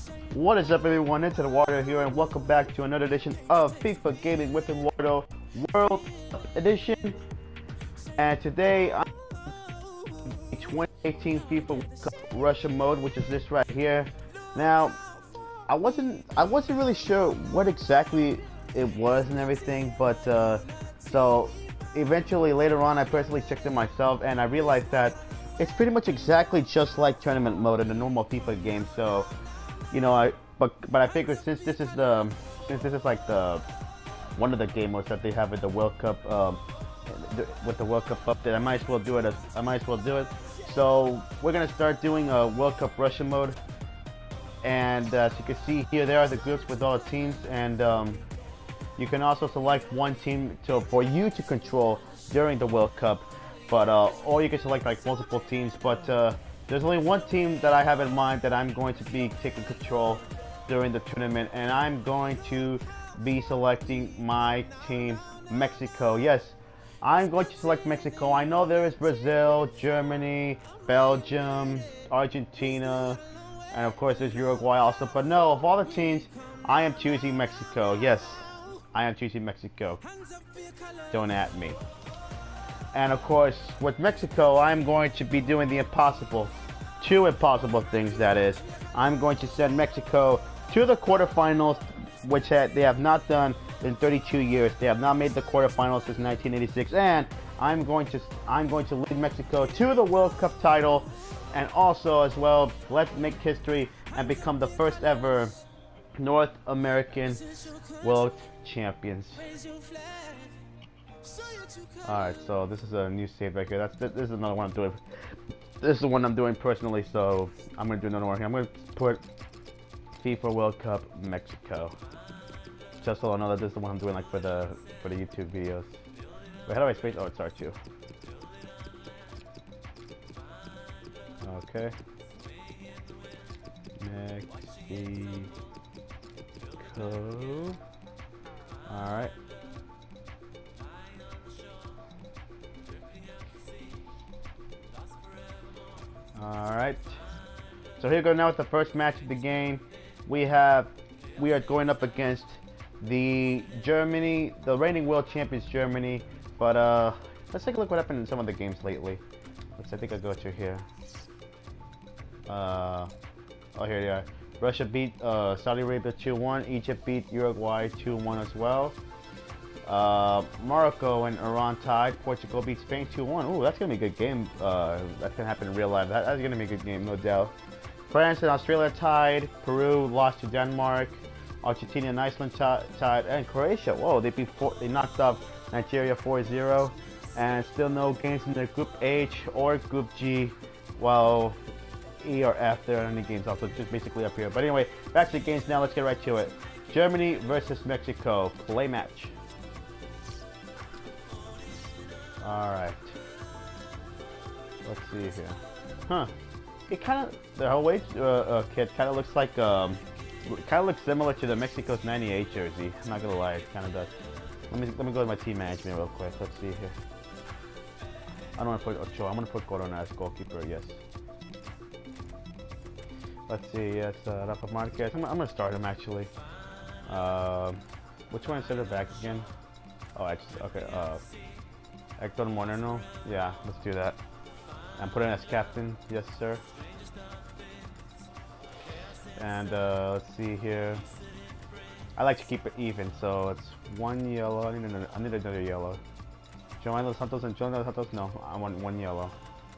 What is up, everyone? It's Eduardo here, and welcome back to another edition of FIFA Gaming with Eduardo World Cup Edition. And today I'm in 2018 FIFA World Cup Russia mode, which is this right here. Now, I wasn't really sure what exactly it was and everything, but so eventually later on I personally checked it myself, and I realized that it's pretty much exactly just like tournament mode in the normal FIFA game. So, you know, but I figured since this is like the one of the game modes that they have with the World Cup with the World Cup update, I might as well do it. So we're gonna start doing a World Cup Russia mode, and as you can see here, there are the groups with all the teams, and you can also select one team for you to control during the World Cup, but or you can select like multiple teams, but there's only one team that I have in mind that I'm going to be taking control during the tournament, and I'm going to be selecting my team, Mexico. Yes, I'm going to select Mexico. I know there is Brazil, Germany, Belgium, Argentina, and of course there's Uruguay also, but no, of all the teams, I am choosing Mexico. Yes, I am choosing Mexico. Don't at me. And of course, with Mexico, I'm going to be doing the impossible. Two impossible things, that is. I'm going to send Mexico to the quarterfinals, which they have not done in 32 years. They have not made the quarterfinals since 1986. And I'm going to lead Mexico to the World Cup title, and also as well, let's make history and become the first ever North American world champions. Alright, so this is a new save right here. This is another one I'm doing. This is the one I'm doing personally, so I'm gonna do another one here. I'm gonna put FIFA World Cup Mexico. Just so I know that this is the one I'm doing, like for the YouTube videos. Wait, how do I space? Oh, it's R2. Okay. Mexico. Alright. Alright, so here we go now with the first match of the game. We are going up against the reigning world champions, Germany. But let's take a look what happened in some of the games lately. I think I'll go to here. Oh, here they are. Russia beat Saudi Arabia 2-1. Egypt beat Uruguay 2-1 as well. Morocco and Iran tied. Portugal beat Spain 2-1. Ooh, that's gonna be a good game. That's gonna happen in real life. That's gonna be a good game, no doubt. France and Australia tied. Peru lost to Denmark. Argentina and Iceland tied. And Croatia, whoa, they knocked off Nigeria 4-0. And still no games in their Group H or Group G. Well, E or F, there are any games also, just basically up here. But anyway, back to the games now. Let's get right to it. Germany versus Mexico. Play match. Alright. Let's see here. Huh. It kind of, the whole wage kit kind of looks like, kind of looks similar to the Mexico's 98 jersey. I'm not gonna lie, it kind of does. Let me go to my team management real quick. Let's see here. I don't want to put Ochoa. I'm gonna put Corona as goalkeeper. Yes. Let's see. Yes, Rafa Marquez. I'm gonna start him actually. Which one is center back again? Oh, actually, okay. Hector Moreno, yeah, let's do that. And put him as captain, yes sir. And let's see here. I like to keep it even, so it's one yellow. I need another yellow. Giovanni Dos Santos and Jonah Dos Santos. No, I want one yellow.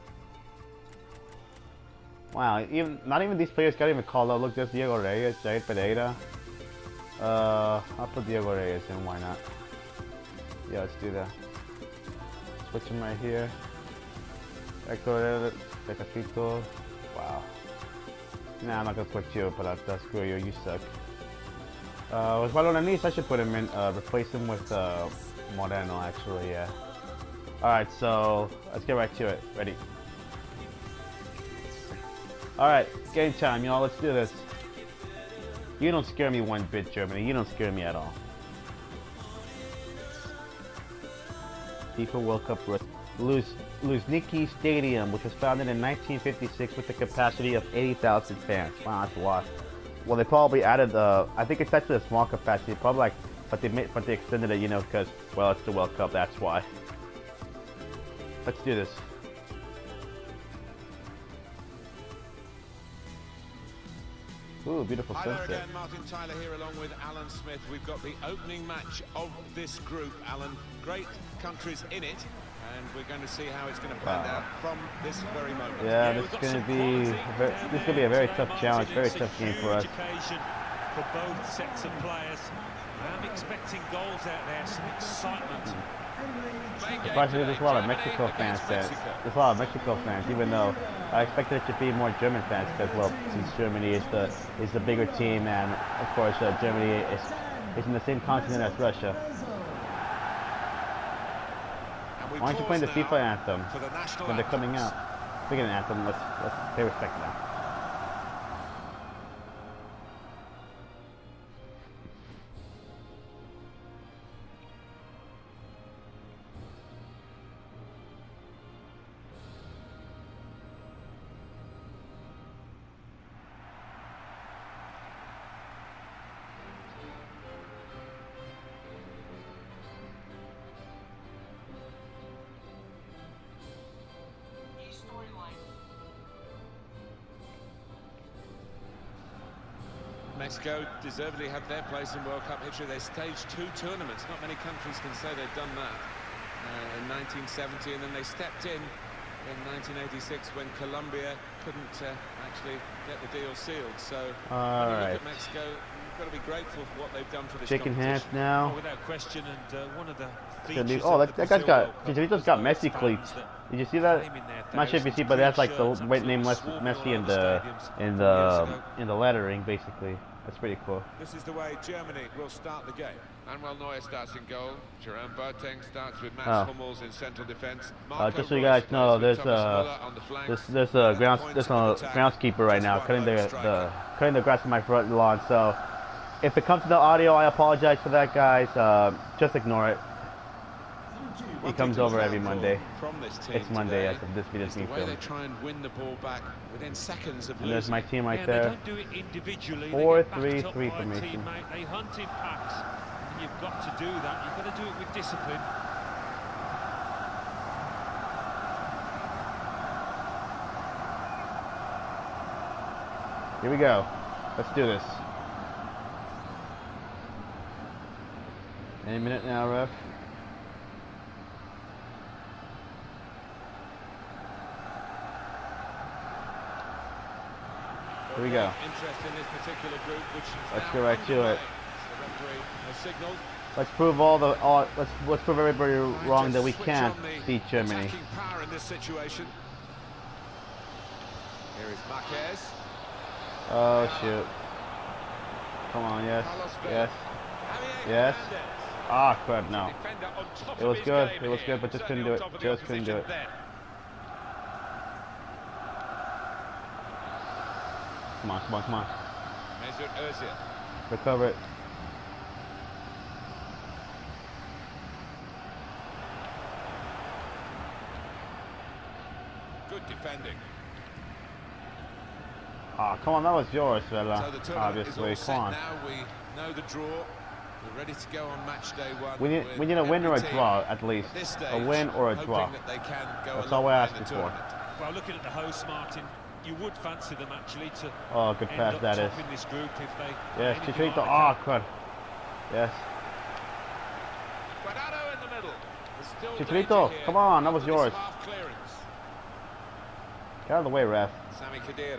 Wow, not even these players got even called out. Look, there's Diego Reyes, Jair Pereira. I'll put Diego Reyes in. Why not? Yeah, let's do that. Switch him right here. Hector Tecatito. Wow. Nah, I'm not gonna put you, but that's screw you. You suck. With Balonanis, I should put him in. Replace him with Moreno, actually. Yeah. All right, so let's get right to it. Ready? All right, game time, y'all. Let's do this. You don't scare me one bit, Germany. You don't scare me at all. FIFA World Cup Luzhniki Stadium, which was founded in 1956 with a capacity of 80,000 fans. Wow, that's a lot. Well, they probably added the. I think it's actually a small capacity. Probably like, but they extended it, you know, because well, it's the World Cup. That's why. Let's do this. Ooh, beautiful sunset. Hi there again, Martin Tyler here along with Alan Smith. We've got the opening match of this group, Alan. Great countries in it, and we're going to see how it's going to pan out from this very moment. Yeah, this is going to be a very tough challenge, very tough game for us. For both sets of players. I'm expecting goals out there, some excitement. Surprisingly, there's a lot of Mexico fans there. There's a lot of Mexico fans, even though I expected it to be more German fans, because well, since Germany is the bigger team, and of course Germany is in the same continent as Russia. Why aren't you playing the FIFA anthem when they're coming out? Speaking of anthem, let's pay respect now. Mexico deservedly have their place in World Cup history. They staged 2 tournaments. Not many countries can say they've done that. In 1970, and then they stepped in 1986 when Colombia couldn't actually get the deal sealed. So when you look at Mexico, you've got to be grateful for what they've done for this Shaking hands now. Oh, without question, and one of the features that guy's got Chicharito's got Messi cleats. Did you see that? I'm not sure if you see, but it has like the white name Messi in the lettering, basically. That's pretty cool. This is the way Germany will start the game. Manuel Neuer starts in goal. Jerome Boateng starts with Mats Hummels in central defence. Just so you guys know, there's a groundskeeper right now cutting the grass in my front lawn. So if it comes to the audio, I apologize for that, guys. Just ignore it. He comes over every Monday. It's Monday as of this video is being filmed. They try and win the ball back within seconds of and there's my team right there. 4-3-3 formation. They hunt in packs, and you've got to do that. You've got to do it with discipline. Here we go. Let's do this. Any minute now, ref. Here we go. Let's go right to it. Let's prove let's prove everybody wrong that we can't beat Germany. Oh shoot! Come on, yes, yes, yes. Ah, crap! No. It was good. It was good, but just couldn't do it. Just couldn't do it. Come on, come on, come on. Recover it. Good defending. Ah, come on, that was yours, fella. So Obviously, come on. Now we know the draw. We're ready to go on match day 1. We need a win or a draw, at least. A win or a draw. That's all we're asking for. Well, looking at the hosts, Martin, you would fancy them actually to good pass that is. In this group if they yes, Chicharito. Ah, crud. Yes. Chicharito, come on, that was yours. Get out of the way, ref. Sami Khedira.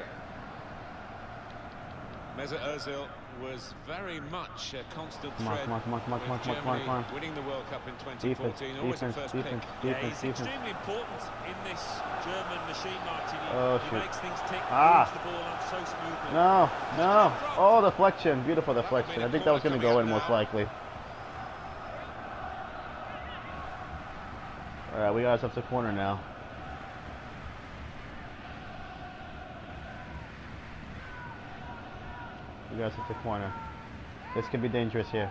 Mesut Ozil was very much a constant thread. Come on. Winning the World Cup in 2014. Always a first pick. He's extremely important in this German machine, Martin. He makes things tick, moves the ball out so smoothly. No. Oh, deflection. Beautiful deflection. I think that was going to go in most likely. Alright, we got ourselves a corner now. We got ourselves a corner. This could be dangerous here.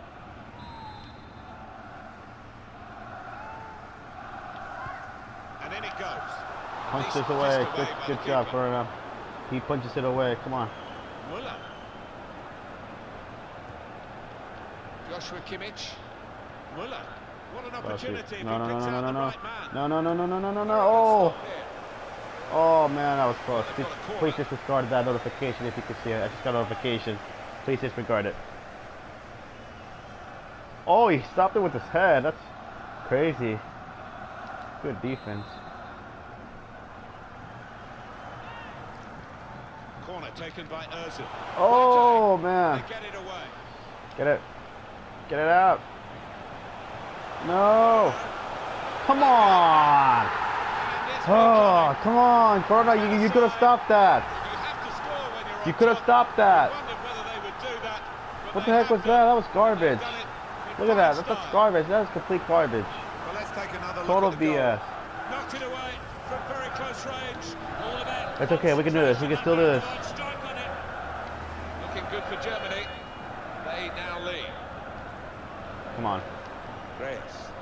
And in it goes. Punches away. Good job for him. He punches it away. Come on. Muller. Joshua Kimmich. Muller. What an opportunity. No, no, no, no, no, no, no. No, no, no, no, no, no, no, no. Oh. Oh, man, that was close. Please disregard that notification if you can see it. I just got a notification. Please disregard it. Oh, he stopped it with his head. That's crazy. Good defense. Corner taken by Ozil. Oh, man. They get it away. Get it. Get it out. No. Come on. Oh, come on, Corona. You could have stopped that. You could have stopped that. What the heck was that? That was garbage. Look at that. That's garbage. That was complete garbage. Total BS. Knocked it away from very close range. All about. It's okay. We can do this. We can still do this. Looking good for Germany. They now lead. Come on. Reyes.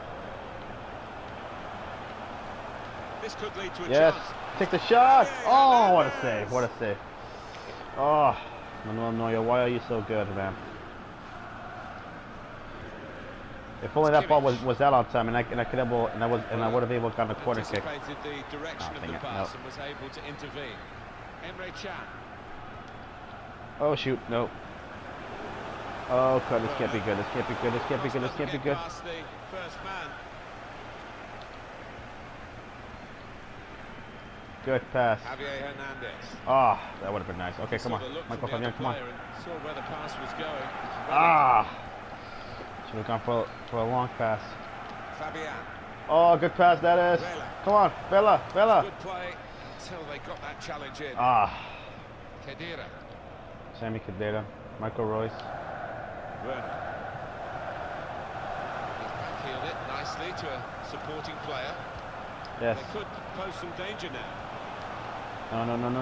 This could lead to a yes. chance. Take the shot. Oh, what a save. What a save. Oh, Manuel Neuer, why are you so good, man? If only that ball was out on time, and I would have able to gotten a corner kick. The direction of the pass and was able to intervene. Emre Can. Oh shoot, no. Oh god, this can't be good. This can't be good. This can't be good. This can't be good. Good pass. Ah, oh, that would have been nice. Okay, come on. Michael Fabian, come on. Saw where the pass was going. Ah. Should have gone for a long pass. Fabian. Oh, good pass that is. Come on, Bella. Good play until they got that challenge in. Ah. Khedira. Sammy Khedira. Michael Royce. Werner. He's backheeled it nicely to a supporting player. Yes. They could pose some danger now. No. Oh no.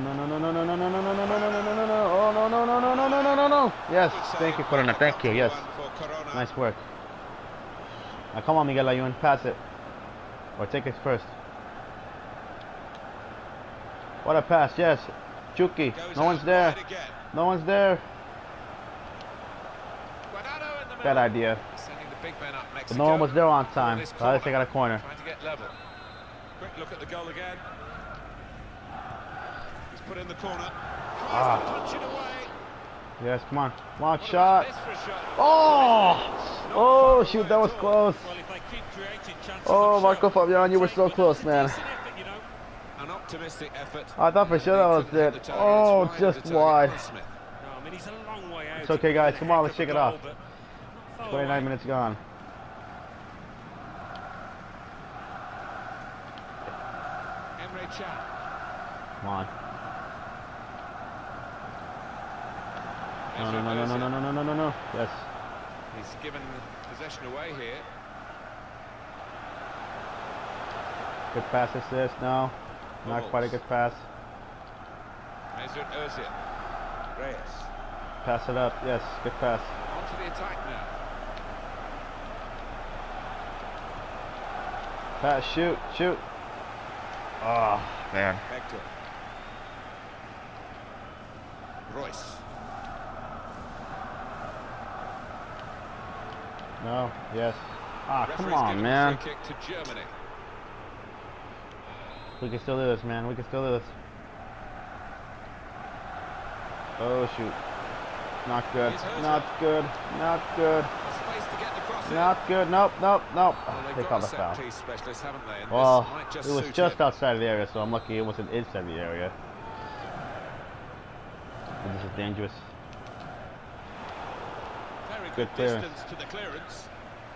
No. Yes. Thank you, Corona. Thank you. Yes. Nice work. Now come on, Miguel Ayun, pass it. Or take it first. What a pass, yes. Chucky. No one's there. No one's there. Bad idea. But no one was there on time. So at least they got a corner. Trying to get level. Quick look at the goal again. He's put in the corner. Tries to punch it away. Yes, come on. Long shot. Oh! Oh, shoot, that was close. Oh, Marco Fabian, you were so close, man. An optimistic effort. I thought for sure that was it. Oh, just wide. It's okay, guys. Come on, let's shake it off. 29 minutes gone. Emre Can. Come on. No. Yes. He's given possession away here. Good pass assist. No. Not quite a good pass. Mesut Ozil. Reyes. Pass it up. Yes. Good pass. On to the attack now. Pass. Shoot. Oh, man. Hector. Royce. No. Yes. Ah, come on, man. Free kick to Germany. We can still do this, man. We can still do this. Oh, shoot. Not good. Not good. Not good. Not good. Nope. Well, They called a foul. They? Well, it was just outside of the area, so I'm lucky it wasn't inside the area. And this is dangerous. Very good clearance. Distance to the clearance.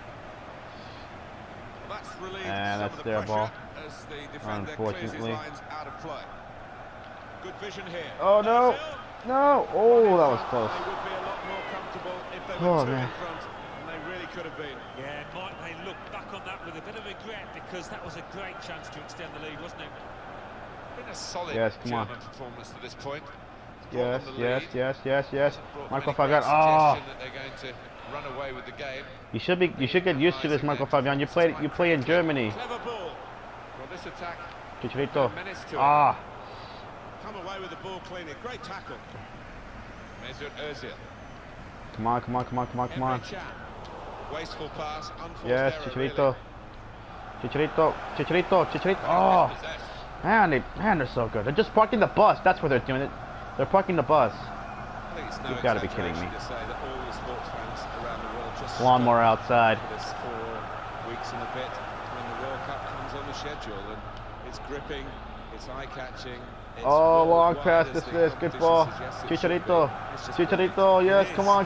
Well, that's relieved and that's some of their the ball. As the defender clears his lines out of play. Good vision here. Oh no! No! Oh, that was close. They would be a lot more comfortable if they were two in front, and they really could have been. Yeah, Mike, they look back on that with a bit of regret because that was a great chance to extend the lead, wasn't it? Been a solid German performance to this point. Yes. Marco Fabian. Oh. That they're going to run away with the game. You should get used to this, Marco Fabian. You play in Germany. Clever ball. Well, this attack. Chicharito. Ah. Come away with the ball cleanly. Great tackle. Mesut Ozil. Come on. Wasteful pass, unforced Yes, error, Chicharito. really. Chicharito. Oh, man, they're so good. They're just parking the bus. That's what they're doing. They're parking the bus. I think it's no You've got to be kidding me. exaggeration to say that all the sports fans around the world just Lawnmower outside. for this 4 weeks and a bit when the World Cup comes on the schedule, and it's gripping, it's eye-catching. Oh, long pass, this. Good ball. Chicharito. Chicharito, yes, come on.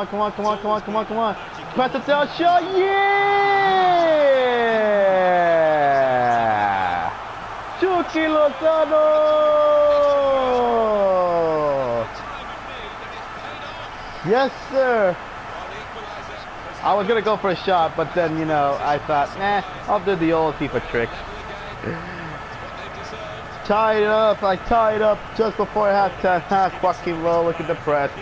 Pass it down, shot, yeah! Chucky Lozano! Yes, sir. I was gonna go for a shot, but then, you know, I thought, nah, I'll do the old FIFA trick. Tied up, I tied up just before halftime. Fucking low, look at the press.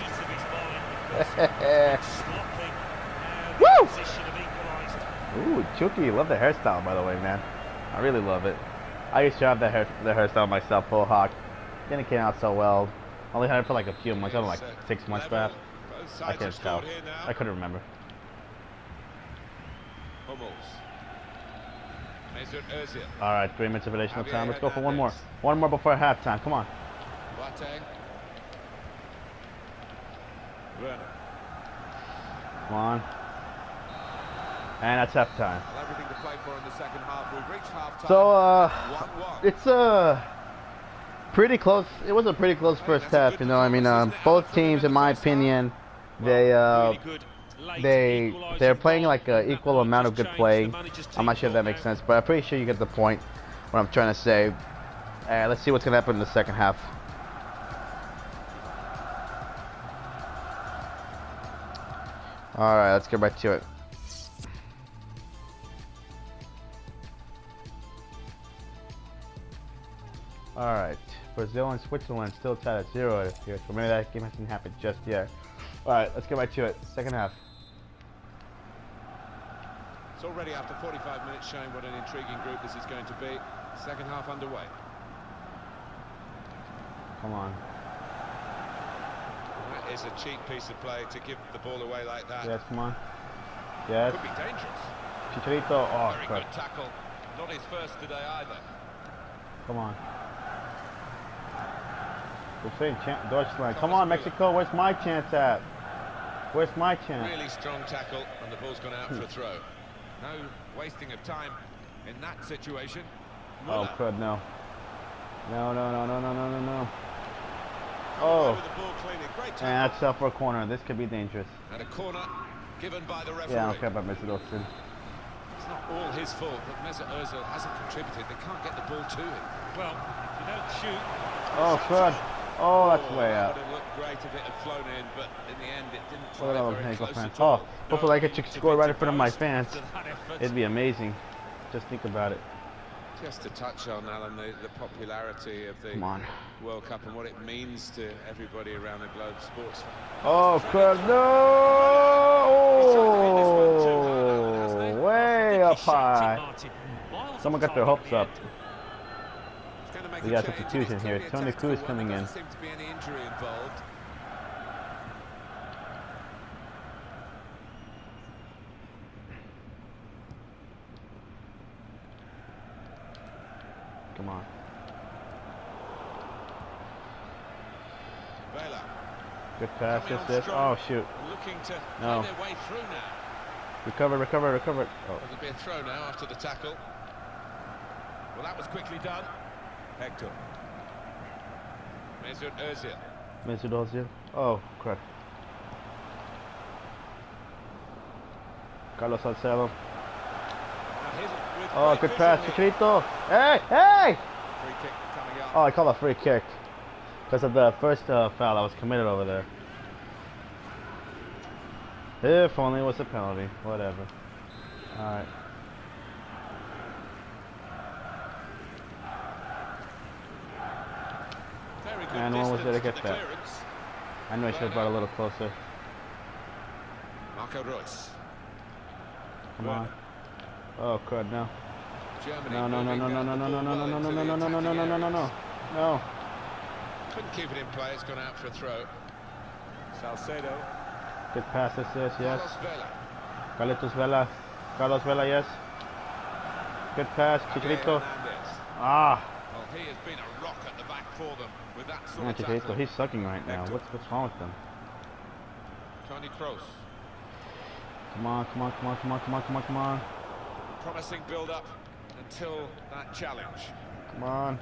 Woo! Ooh, Chucky, love the hairstyle, by the way, man. I really love it. I used to have the hairstyle myself, full hawk. Didn't came out so well. Only had it for like a few months, I don't know, like 6 months back. I can't tell. I couldn't remember. Alright, 3 minutes of additional time. Let's go for one more. One more before halftime. Come on. Come on. And that's halftime. So, it's pretty close. It was a pretty close first half, you know. I mean, both teams, in my opinion, they're playing like an equal amount of good play. I'm not sure if that makes sense, but I'm pretty sure you get the point. What I'm trying to say. Let's see what's gonna happen in the second half. All right, let's get right to it. All right, Brazil and Switzerland still tied at 0 here, so maybe that game hasn't happened just yet. All right, let's get right to it. Second half. It's already after 45 minutes showing what an intriguing group this is going to be. Second half underway. Come on. That is a cheap piece of play to give the ball away like that. Yes, come on. Yes. Could be dangerous. Chicharito. Oh, very crap. good tackle. Not his first today either. Come on. We're saying Deutschland. Come on, Mexico. Where's my chance at? Where's my chance? Really strong tackle, and the ball's gone out for a throw. No wasting of time in that situation. Oh, crud, no. No. Oh. And that's up for a corner. This could be dangerous. And a corner given by the referee. Yeah, I don't care about Mesut Özil. It's not all his fault that Mesut Özil hasn't contributed. They can't get the ball to him. Well, if you don't shoot... Oh, crud. Oh, that's way out. It would have looked great if it had flown in, but in the end it didn't fly very close at all. all. Hopefully I get to score right in front of my fans. It'd be amazing. Just think about it. Just to touch on, Alan, the popularity of the World Cup and what it means to everybody around the globe, sports fans. Oh, crud, no! Oh, way up high. Someone got their hopes up. We got substitution here. Tony Cruz coming in. Seem to be any injury involved. Come on. Good pass, assist. Oh, shoot. No. Recover. Oh. It'll be a throw now after the tackle. Well, that was quickly done. Hector. Mesut Özil. Oh, crap. Carlos Salcedo. Oh, good pass, Chicharito. Hey! Free kick coming up. Oh, I call a free kick because of the first foul that was committed over there. If only it was a penalty. Whatever. All right. And one was there to get that. I knew I should have brought a little closer. Marco Reus. Come on. Oh, crud, no. No. No. Couldn't keep it in play, it's gone out for a throw. Salcedo. Good pass assist, yes. Carlos Vela. Carlos Vela, yes. Good pass. Chicharito. Ah. Well, he has been a rock at the back for them with that sort Man, of Chicharito, tackle. he's sucking right now. What's wrong with him? Tony Kroos. Come on, come on, come on, come on, come on, come on, come on. Promising build-up until that challenge. Come on.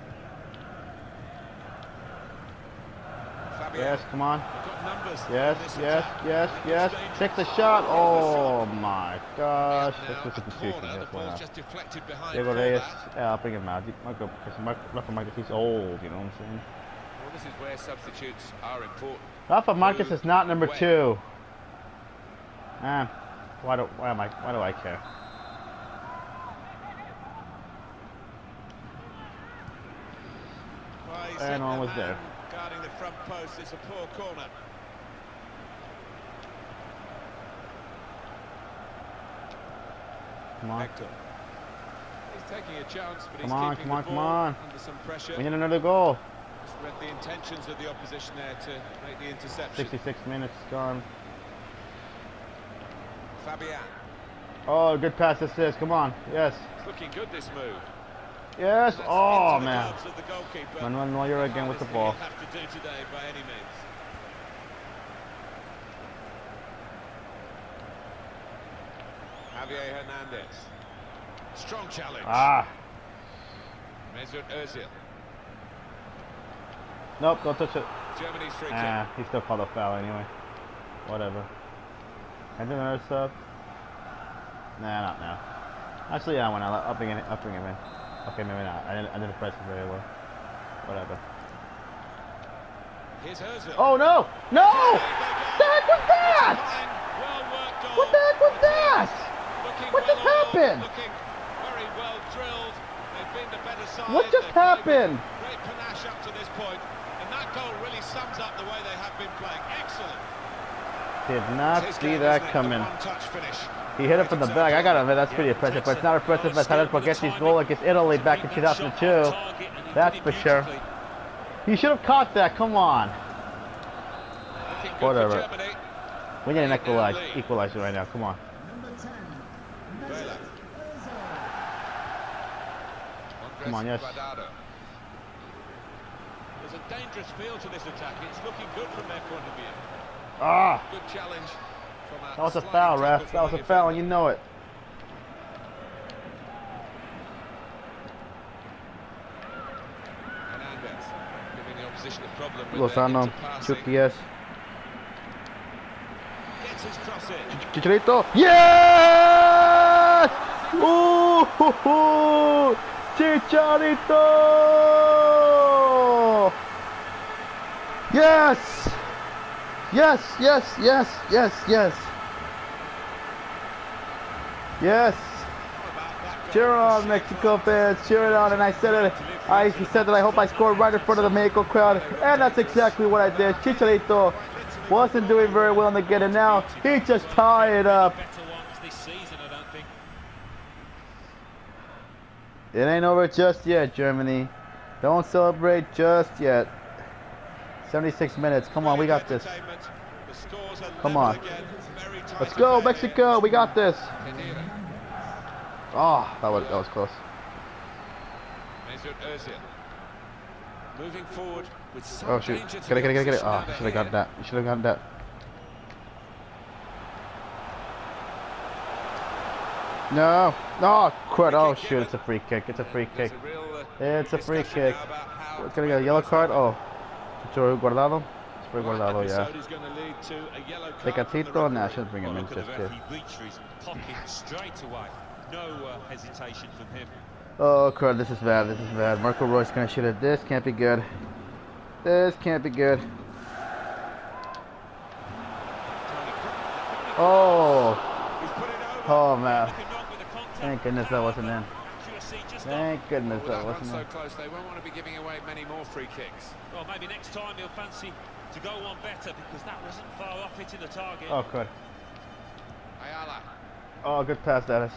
Fabian. Yes, come on. Got numbers. Yes, yes, yes, yes. Take the shot. Oh my gosh. That's a substitution. Yes, The wow. ball's just deflected behind. Diego for Reyes. that. Yeah, I'll bring him out. Rafa Marquez, he's old, you know what I'm saying? Well, this is where substitutes are important. Rafa Marquez is not number 2. Man, why do I care? Well, he's And hit one the was man there. guarding the front post. It's a poor corner. Come on. Hector. He's taking a chance, but he's Come on, keeping come on, the come ball on. under some pressure. We need another goal. Just read the intentions of the opposition there to make the interception. 66 minutes gone. Fabian. Oh, good pass this is. Come on. Yes. It's looking good, this move. Yes. That's Oh, into the man. gloves of the goalkeeper. Manuel Neuer again with the Hardest ball. thing he'll have to do today by any means. Javier Hernandez. Strong challenge. Ah. Mesut Özil. Nope, don't touch it. Germany's free kick. Ah, he still called a foul anyway. Whatever. Can I do another sub? Nah, not now. Actually, yeah, when I'll bring him in. Okay, maybe not. I didn't press it very well. Whatever. Here's Özil. Oh no! No! What the heck was that? Well worked on. What the heck was that? What just happened? Looking very well drilled. They've been the better side. What just They've played happened? with great panache up to this point, and that goal really sums up the way they have been playing. Excellent. Did not His see game, that isn't it? coming. The one-touch finish. He hit it from the back. I gotta admit, that's pretty impressive. But it's not impressive as Javier Borghetti's goal against Italy back in 2002. That's for sure. He should have caught that. Come on. Looking good Whatever. for Germany. We need an equalizer right now. Come on. Vela. Come on, yes. Eduardo. There's a dangerous feel to this attack. It's looking good from their point of view. Ah. Good challenge. From That was a foul, ref. That was a foul, and you know it. Hernandez giving the opposition a problem with Lozano, Chucky, yes. Gets his cross in. Chicharito. Yes! Ooh! Chicharito! Yes! Yes, yes, yes, yes, yes. Yes. Cheer on, Mexico fans. Cheer it on. And I said it. I said that I hope I scored right in front of the Mexico crowd. And that's exactly what I did. Chicharito wasn't doing very well in the game. And now he just tied it up. It ain't over just yet, Germany. Don't celebrate just yet. 76 minutes. Come on, we got this. Come on. Let's go, Mexico. We got this. Oh, that was close. Mesut Özil. Moving forward with some Oh shoot. danger to Get the it. opposition Oh, now you should have got that. You should have gotten that. No. Oh, crud. Oh shoot, it's a free kick. It's a free kick. It's a free kick. It's gonna get a yellow card. Oh. Guardado. It's for Guardado, yeah. Tecatito, nah, I shouldn't bring him in just to. No hesitation from him. Oh crud, this is bad. This is bad. Marco Roy's gonna shoot it. This can't be good. This can't be good. Oh. Oh man. Thank goodness that wasn't in. Thank goodness that wasn't in. So close, they won't want to be giving away many more free kicks. Well, maybe next time he'll fancy to go one better because that wasn't far off hitting the target. Oh, good. Ayala. Oh, good pass, Dennis.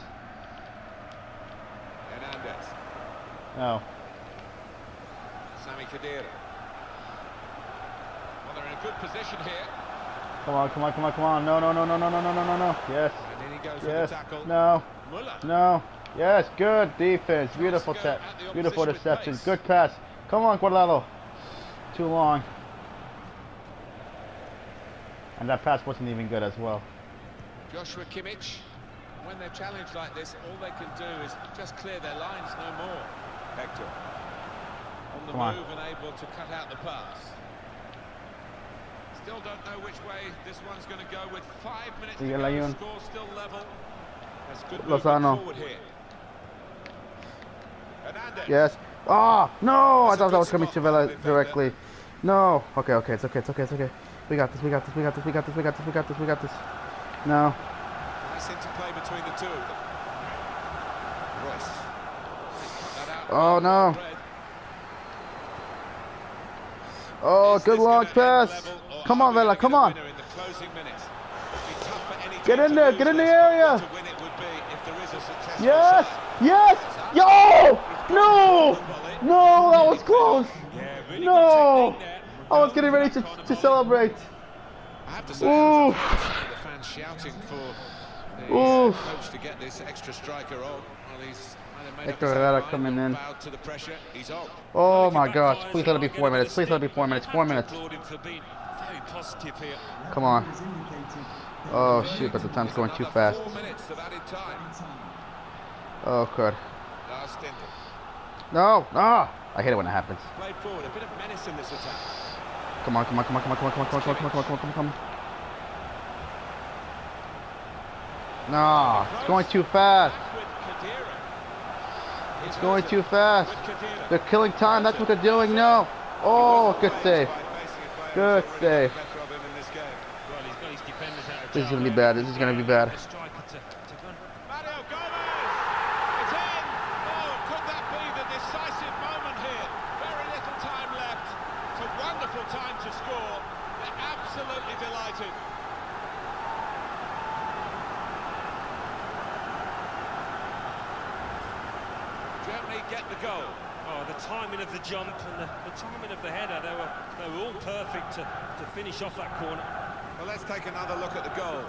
Hernandez. No. Sami Khedira. Well, they're in a good position here. Come on, come on, come on, come on. No, no, no, no, no, no, no, no, no, no. Yes. And In he goes Yes. with the tackle. No. Muller. No. Yes. Good defense. Beautiful tap. Beautiful reception. Good pass. Come on, Guardado. Too long. And that pass wasn't even good as well. Joshua Kimmich. When they're challenged like this, all they can do is just clear their lines, no more. Hector. On the move and able to cut out the pass. Still don't know which way this one's going to go with 5 minutes to go. Score still level. That's good movement forward here. Hernandez. Yes. Oh, no! I thought that was coming to Vela directly. No. Okay, okay, it's okay, it's okay, it's okay. We got this, we got this, we got this, we got this, we got this, we got this, we got this. No. Nice interplay between the two of them. Royce. Oh, no. Oh, good long pass. Come on, Vela, come on. Get in there, get in the area. Yes, yes. Yo! No! No, that was close. No! I was getting ready to celebrate. I have to say, the fans shouting for the coach to get this extra striker on. Well, he's Hector Herrera coming in. To the pressure. He's on. Oh my gosh, please let it be 4 minutes. Please let it be 4 minutes. 4 minutes. Come on. Oh shoot, but the time's going too fast. Oh god. No, no. I hate it when it happens. Played forward, a bit of menace in this attack. Come on, come on, come on, come on, come on, come on, come on, come on, come on, come on, come on, come on. No, it's going too fast. It's going too fast. They're killing time. That's what they're doing. No. Oh, good save. Good save. This is going to be bad. This is going to be bad. Time to score. They're absolutely delighted. Germany get the goal. Oh, the timing of the jump and the timing of the header, they were all perfect to finish off that corner. Well, let's take another look at the goal.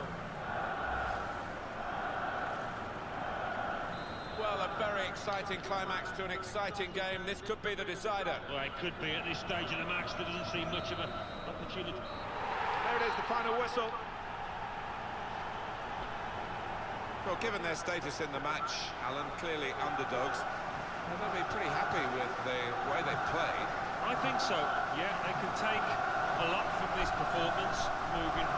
Well, a very exciting climax to an exciting game. This could be the decider. Well, it could be at this stage of the match. There doesn't seem much of an opportunity. There it is, the final whistle. Well, given their status in the match, Alan, clearly underdogs, they'll be pretty happy with the way they've played. I think so. Yeah, they can take a lot from this performance moving